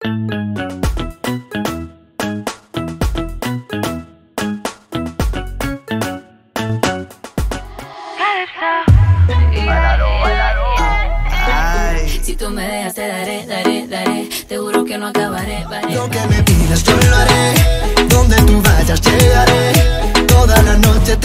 Si tú me dejas te daré, daré, daré. Te juro que no acabaré, vale. Lo que me pidas yo lo haré. Donde tú vayas llegaré. Toda la noche